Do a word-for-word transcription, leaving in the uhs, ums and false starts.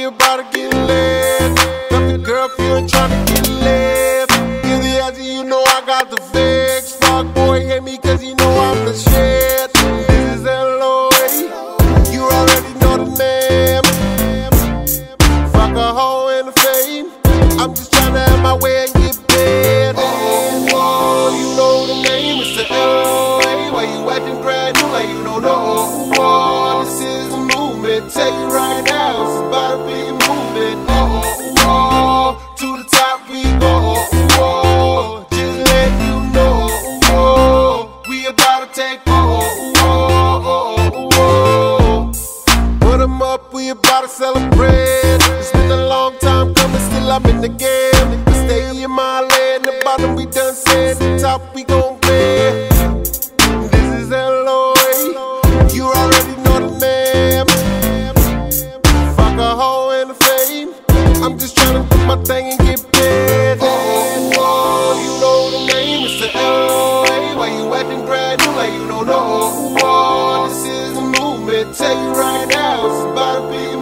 we about to get lit. Got the girl feeling tryna get lit. Give the answer, you know I got the fix. Fuck boy hate me cause you know I'm the shit. This is L O A, you already know the name. Fuck a hoe in the fame, I'm just tryna have my way and get paid. Oh, oh, you know the name, it's the L O A. Why you acting brand new like you don't know? Oh, oh, this is the movement, tell you right now, it's about to be a movement. Oh, oh, oh, to the top we go. Oh, oh, just let you know. Oh, we about to take over. Oh, oh, oh, oh. Put 'em up, we about to celebrate. It's been a long time coming, still I'm in the game. Stay in my lane, the bottom we done said, the top we gon' play. This is L O A, you already know the name. Fuck a hoe in the fame, I'm just tryna do my thing and get paid. Oh, oh, you know the name, it's the L O A. Why you acting brand new like you don't know? Oh, this is the movement, tell you right now, it's about to be